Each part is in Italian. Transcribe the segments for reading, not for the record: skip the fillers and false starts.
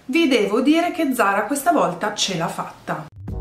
vi devo dire che Zara questa volta ce l'ha fatta.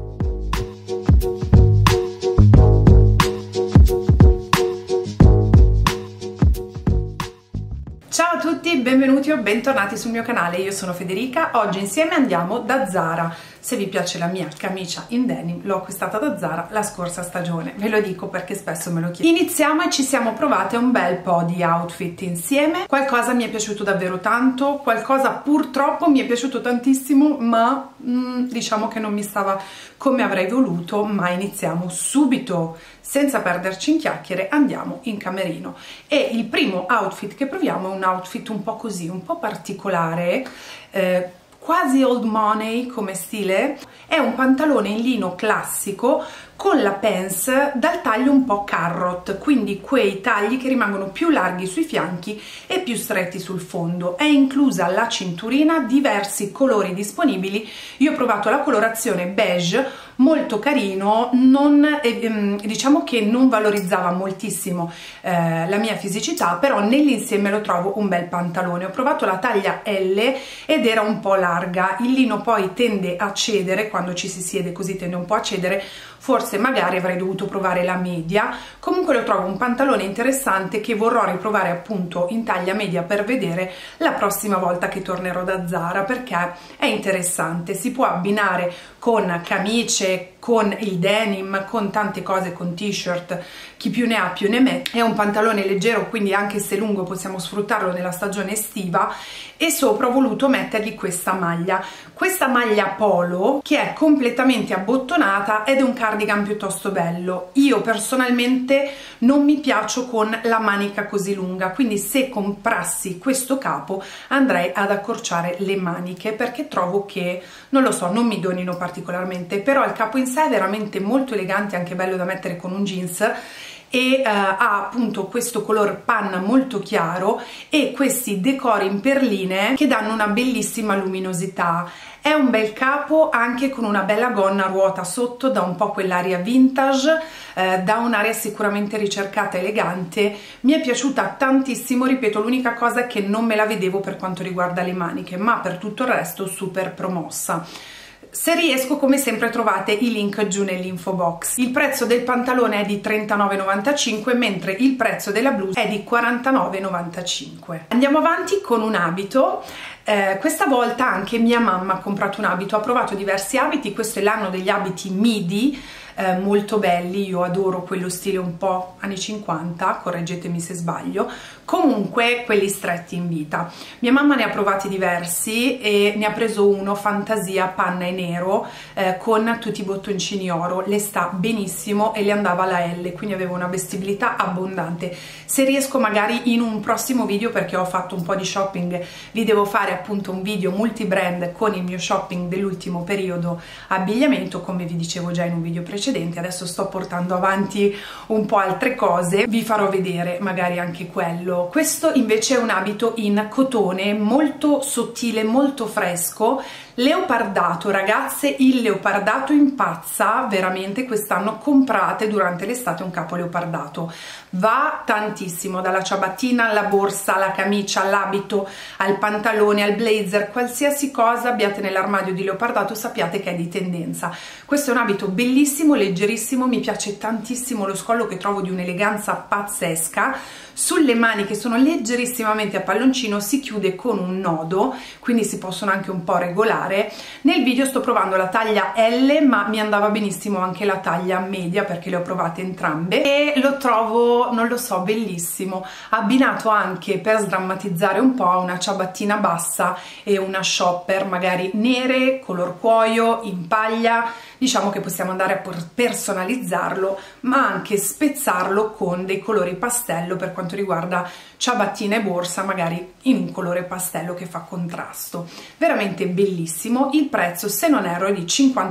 Ciao a tutti, benvenuti o bentornati sul mio canale, io sono Federica. Oggi insieme andiamo da Zara. Se vi piace la mia camicia in denim, l'ho acquistata da Zara la scorsa stagione, ve lo dico perché spesso me lo chiedo. Iniziamo e ci siamo provate un bel po' di outfit insieme. Qualcosa mi è piaciuto davvero tanto, qualcosa purtroppo mi è piaciuto tantissimo, ma diciamo che non mi stava come avrei voluto. Ma iniziamo subito, senza perderci in chiacchiere, andiamo in camerino. E il primo outfit che proviamo è un outfit un po' così, un po' particolare, quasi old money come stile. È un pantalone in lino classico con la pants dal taglio un po' carrot, quindi quei tagli che rimangono più larghi sui fianchi e più stretti sul fondo. È inclusa la cinturina, diversi colori disponibili. Io ho provato la colorazione beige, molto carino, diciamo che non valorizzava moltissimo la mia fisicità, però nell'insieme lo trovo un bel pantalone. Ho provato la taglia L ed era un po' larga, il lino poi tende a cedere, quando ci si siede così tende un po' a cedere, forse magari avrei dovuto provare la media. Comunque lo trovo un pantalone interessante che vorrò riprovare appunto in taglia media per vedere la prossima volta che tornerò da Zara, perché è interessante, si può abbinare con camicie, con il denim, con tante cose, con t-shirt, chi più ne ha più ne mette. È un pantalone leggero, quindi anche se lungo possiamo sfruttarlo nella stagione estiva. E sopra ho voluto mettergli questa maglia polo che è completamente abbottonata ed è un cardigan piuttosto bello. Io personalmente non mi piaccio con la manica così lunga, quindi se comprassi questo capo andrei ad accorciare le maniche, perché trovo che, non lo so, non mi donino particolarmente. Però il capo in sé è veramente molto elegante, anche bello da mettere con un jeans, e ha appunto questo color panna molto chiaro e questi decori in perline che danno una bellissima luminosità. È un bel capo anche con una bella gonna a ruota sotto, da un po' quell'aria vintage, da un'aria sicuramente ricercata, elegante. Mi è piaciuta tantissimo, ripeto, l'unica cosa è che non me la vedevo per quanto riguarda le maniche, ma per tutto il resto super promossa. Se riesco, come sempre, trovate i link giù nell'info box. Il prezzo del pantalone è di 39,95 mentre il prezzo della blusa è di 49,95. Andiamo avanti con un abito. Questa volta anche mia mamma ha comprato un abito, ha provato diversi abiti. Questo è l'anno degli abiti midi, molto belli. Io adoro quello stile un po' anni 50, correggetemi se sbaglio, comunque quelli stretti in vita. Mia mamma ne ha provati diversi e ne ha preso uno fantasia panna e nero, con tutti i bottoncini oro. Le sta benissimo e le andava la L, quindi aveva una vestibilità abbondante. Se riesco magari in un prossimo video, perché ho fatto un po' di shopping, vi devo fare appunto un video multi brand con il mio shopping dell'ultimo periodo abbigliamento, come vi dicevo già in un video precedente. Adesso sto portando avanti un po' altre cose, vi farò vedere magari anche quello. Questo invece è un abito in cotone molto sottile, molto fresco, leopardato. Ragazze, il leopardato impazza veramente quest'anno. Comprate durante l'estate un capo leopardato, va tantissimo, dalla ciabattina alla borsa, alla camicia, all'abito, al pantalone, al blazer, qualsiasi cosa abbiate nell'armadio di leopardato sappiate che è di tendenza. Questo è un abito bellissimo, leggerissimo, mi piace tantissimo lo scollo che trovo di un'eleganza pazzesca. Sulle maniche sono leggerissimamente a palloncino, si chiude con un nodo, quindi si possono anche un po' regolare. Nel video sto provando la taglia L, ma mi andava benissimo anche la taglia media perché le ho provate entrambe e lo trovo, non lo so, bellissimo, abbinato anche, per sdrammatizzare un po', a una ciabattina bassa e una shopper magari nere, color cuoio, in paglia. Diciamo che possiamo andare a personalizzarlo, ma anche spezzarlo con dei colori pastello per quanto riguarda ciabattina e borsa, magari in un colore pastello che fa contrasto. Veramente bellissimo. Il prezzo, se non erro, è di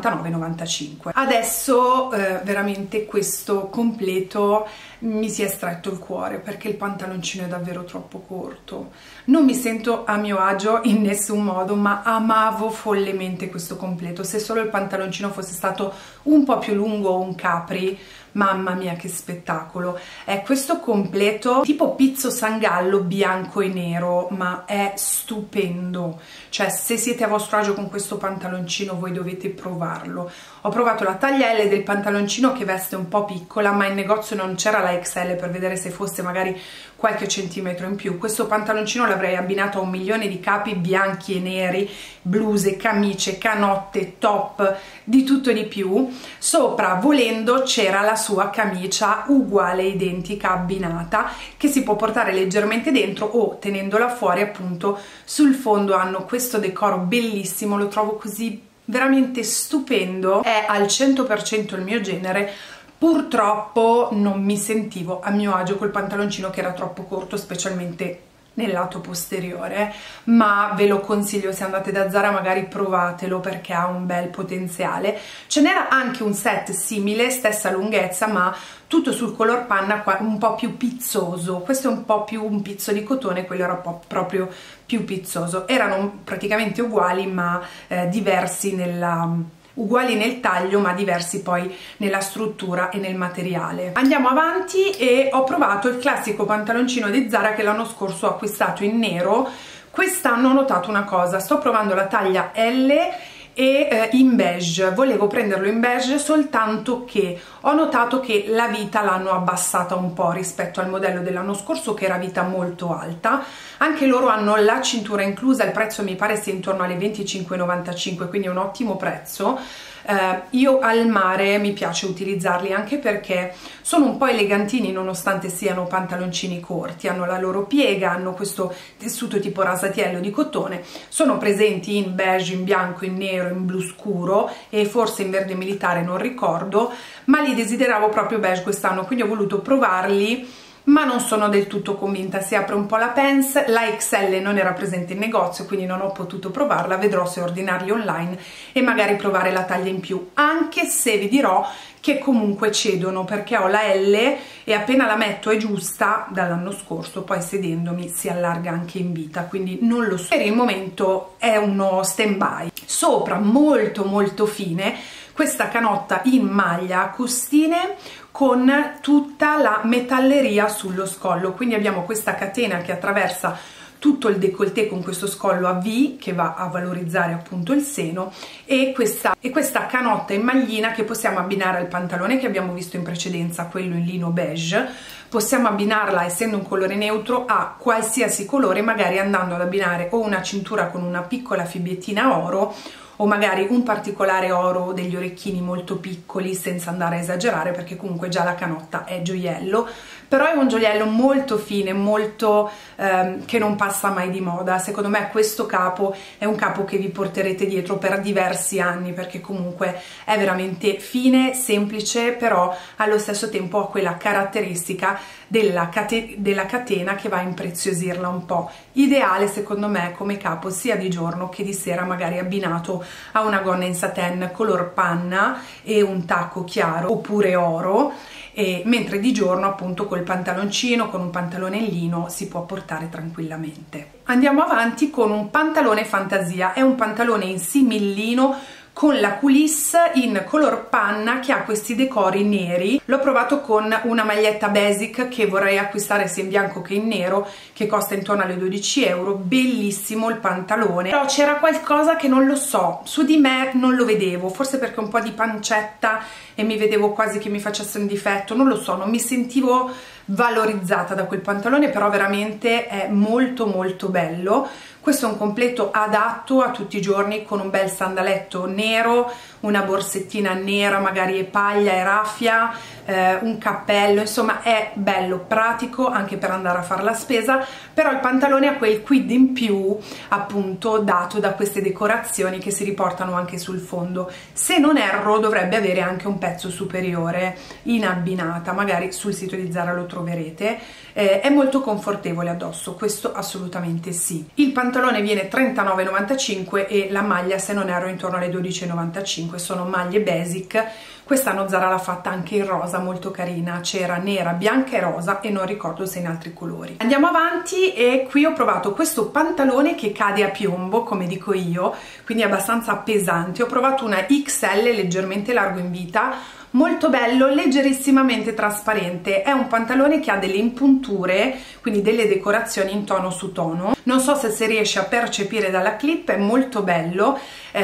59,95. Adesso veramente questo completo mi si è stretto il cuore perché il pantaloncino è davvero troppo corto. Non mi sento a mio agio in nessun modo, ma amavo follemente questo completo. Se solo il pantaloncino fosse stato un po' più lungo o un capri, mamma mia che spettacolo, è questo completo tipo pizzo sangallo bianco e nero, ma è stupendo, cioè se siete a vostro agio con questo pantaloncino voi dovete provarlo. Ho provato la taglia L del pantaloncino che veste un po' piccola, ma in negozio non c'era la XL per vedere se fosse magari qualche centimetro in più. Questo pantaloncino l'avrei abbinato a 1 milione di capi bianchi e neri, bluse, camicie, canotte, top, di tutto e di più. Sopra, volendo, c'era la sua camicia uguale, identica, abbinata, che si può portare leggermente dentro o tenendola fuori appunto sul fondo. Hanno questo decoro bellissimo, lo trovo così veramente stupendo, è al 100% il mio genere. Purtroppo non mi sentivo a mio agio col pantaloncino che era troppo corto, specialmente nel lato posteriore, ma ve lo consiglio, se andate da Zara magari provatelo perché ha un bel potenziale. Ce n'era anche un set simile, stessa lunghezza, ma tutto sul color panna, un po' più pizzoso. Questo è un po' più un pizzo di cotone, quello era proprio più pizzoso. Erano praticamente uguali ma diversi uguali nel taglio ma diversi poi nella struttura e nel materiale. Andiamo avanti e ho provato il classico pantaloncino di Zara che l'anno scorso ho acquistato in nero. Quest'anno ho notato una cosa, sto provando la taglia L e in beige, volevo prenderlo in beige, soltanto che ho notato che la vita l'hanno abbassata un po' rispetto al modello dell'anno scorso che era vita molto alta. Anche loro hanno la cintura inclusa, il prezzo mi pare sia intorno alle 25,95, quindi è un ottimo prezzo. Io al mare mi piace utilizzarli anche perché sono un po' elegantini nonostante siano pantaloncini corti, hanno la loro piega, hanno questo tessuto tipo rasatiello di cotone, sono presenti in beige, in bianco, in nero, in blu scuro e forse in verde militare, non ricordo, ma li desideravo proprio beige quest'anno, quindi ho voluto provarli. Ma non sono del tutto convinta, si apre un po' la pants, la XL non era presente in negozio quindi non ho potuto provarla, vedrò se ordinarli online e magari provare la taglia in più, anche se vi dirò che comunque cedono perché ho la L e appena la metto è giusta dall'anno scorso, poi sedendomi si allarga anche in vita, quindi non lo so, per il momento è uno stand by. Sopra molto fine questa canotta in maglia a costine con tutta la metalleria sullo scollo, quindi abbiamo questa catena che attraversa tutto il décolleté con questo scollo a V che va a valorizzare appunto il seno e questa canotta in maglina che possiamo abbinare al pantalone che abbiamo visto in precedenza, quello in lino beige. Possiamo abbinarla, essendo un colore neutro, a qualsiasi colore, magari andando ad abbinare o una cintura con una piccola fibbiettina oro o magari un particolare oro, degli orecchini molto piccoli, senza andare a esagerare perché comunque già la canotta è gioiello, però è un gioiello molto fine, molto che non passa mai di moda. Secondo me questo capo è un capo che vi porterete dietro per diversi anni perché comunque è veramente fine, semplice, però allo stesso tempo ha quella caratteristica della catena che va a impreziosirla un po'. Ideale secondo me come capo sia di giorno che di sera, magari abbinato a una gonna in satin color panna e un tacco chiaro oppure oro, mentre di giorno appunto col pantaloncino, con un pantalone in lino si può portare tranquillamente. Andiamo avanti con un pantalone fantasia, è un pantalone in simillino con la coulisse in color panna che ha questi decori neri. L'ho provato con una maglietta basic che vorrei acquistare sia in bianco che in nero, che costa intorno alle 12 euro, bellissimo il pantalone, però c'era qualcosa che non lo so, su di me non lo vedevo, forse perché un po' di pancetta e mi vedevo quasi che mi facesse un difetto, non lo so, non mi sentivo valorizzata da quel pantalone, però veramente è molto bello. Questo è un completo adatto a tutti i giorni con un bel sandaletto nero, una borsettina nera, magari e paglia e raffia, un cappello, insomma è bello, pratico anche per andare a fare la spesa, però il pantalone ha quel quid in più appunto dato da queste decorazioni che si riportano anche sul fondo. Se non erro dovrebbe avere anche un pezzo superiore in abbinata, magari sul sito di Zara lo troverete. È molto confortevole addosso, questo assolutamente sì. Il pantalone viene 39,95 e la maglia, se non erro, intorno alle 12,95. Sono maglie basic Quest'anno Zara l'ha fatta anche in rosa, molto carina, c'era nera, bianca e rosa e non ricordo se in altri colori. Andiamo avanti e qui ho provato questo pantalone che cade a piombo, come dico io, quindi è abbastanza pesante. Ho provato una XL leggermente largo in vita, molto bello, leggerissimamente trasparente. È un pantalone che ha delle impunture, quindi delle decorazioni in tono su tono. Non so se si riesce a percepire dalla clip, è molto bello.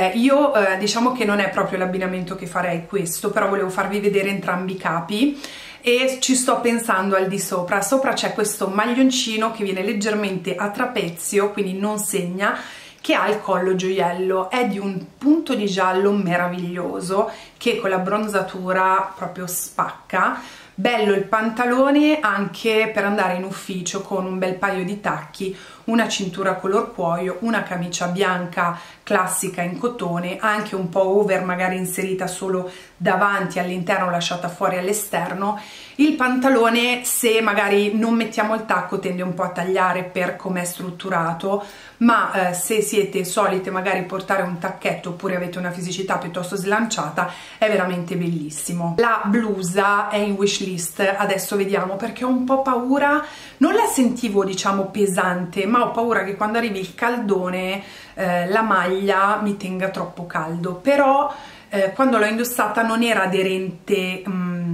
Io diciamo che non è proprio l'abbinamento che farei questo, però volevo farvi vedere entrambi i capi e ci sto pensando al di sopra. Sopra c'è questo maglioncino che viene leggermente a trapezio, quindi non segna, che ha il collo gioiello, è di un punto di giallo meraviglioso che con la bronzatura proprio spacca. Bello il pantalone anche per andare in ufficio con un bel paio di tacchi, una cintura color cuoio, una camicia bianca classica in cotone, anche un po' over, magari inserita solo davanti, all'interno lasciata fuori all'esterno. Il pantalone, se magari non mettiamo il tacco, tende un po' a tagliare per come è strutturato, ma se siete solite magari portare un tacchetto oppure avete una fisicità piuttosto slanciata, è veramente bellissimo. La blusa è in wishlist, adesso vediamo, perché ho un po' paura, non la sentivo diciamo pesante, ma ho paura che quando arrivi il caldone la maglia mi tenga troppo caldo, però quando l'ho indossata non era aderente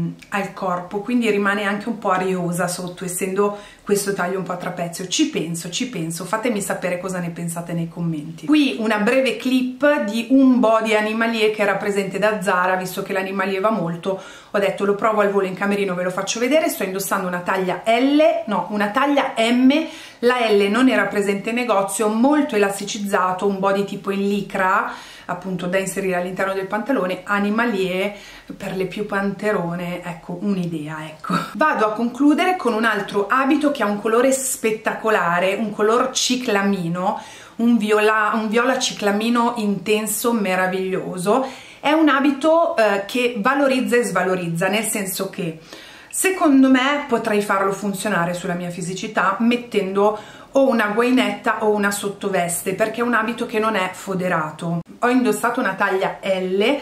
al corpo, quindi rimane anche un po' ariosa sotto, essendo questo taglio un po' a trapezio. Ci penso, fatemi sapere cosa ne pensate nei commenti. Qui una breve clip di un body animalier che era presente da Zara, visto che l'animalier va molto, ho detto lo provo al volo in camerino, ve lo faccio vedere. Sto indossando una taglia una taglia M, la L non era presente in negozio, molto elasticizzato, un body tipo in licra, appunto da inserire all'interno del pantalone, animalier per le più panterone, ecco un'idea, ecco. Vado a concludere con un altro abito che ha un colore spettacolare, un color ciclamino, un viola ciclamino intenso, meraviglioso. È un abito che valorizza e svalorizza, nel senso che secondo me potrei farlo funzionare sulla mia fisicità mettendo o una guainetta o una sottoveste, perché è un abito che non è foderato. Ho indossato una taglia L,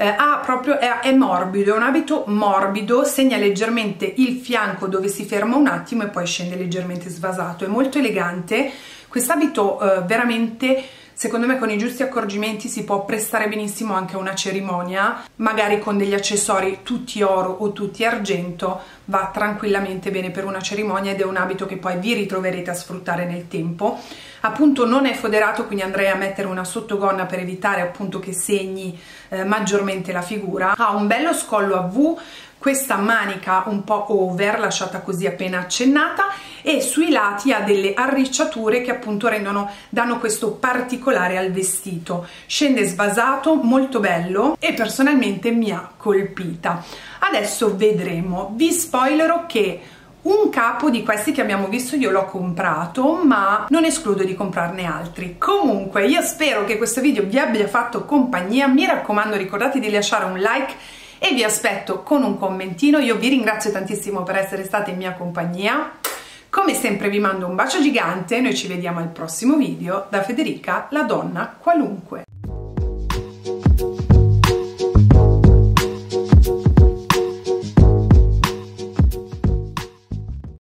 è morbido, è un abito morbido, segna leggermente il fianco dove si ferma un attimo e poi scende leggermente svasato, è molto elegante. Quest'abito veramente, secondo me, con i giusti accorgimenti si può prestare benissimo anche a una cerimonia, magari con degli accessori tutti oro o tutti argento, va tranquillamente bene per una cerimonia ed è un abito che poi vi ritroverete a sfruttare nel tempo. Appunto non è foderato, quindi andrei a mettere una sottogonna per evitare appunto che segni maggiormente la figura. Ha un bello scollo a V, questa manica un po' over, lasciata così appena accennata, e sui lati ha delle arricciature che appunto danno questo particolare al vestito. Scende svasato, molto bello e personalmente mi ha colpita. Adesso vedremo. Vi spoilerò che un capo di questi che abbiamo visto io l'ho comprato, ma non escludo di comprarne altri. Comunque io spero che questo video vi abbia fatto compagnia, mi raccomando ricordate di lasciare un like e vi aspetto con un commentino. Io vi ringrazio tantissimo per essere state in mia compagnia, come sempre vi mando un bacio gigante, noi ci vediamo al prossimo video. Da Federica, la donna qualunque.